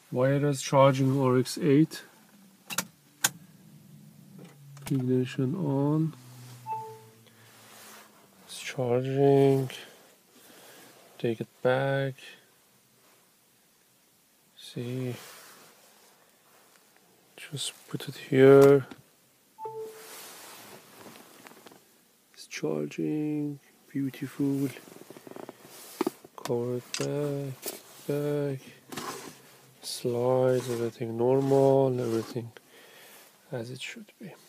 Wireless charging rx8. Ignition on. It's charging. Take it back. See. Just put it here. It's charging. Beautiful. Cover it back. Slides, everything normal, everything as it should be.